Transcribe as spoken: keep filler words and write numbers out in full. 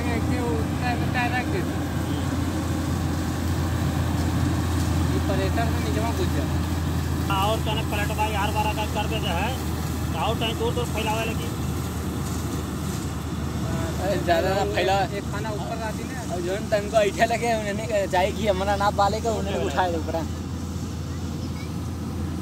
आगे के टायर रख दे ये परेटर में नीचे में घुस जाए और कनक पलट भाई हर बार अगर कर देते हैं तो और कहीं दूर दूर फैलावे लगी ज़्यादा ना फैला एक खाना ऊपर आती ना और जो टाइम को ऐठे लगे उन्हें जाएगी हमारा नाप वाले का उन्हें उठाए ऊपर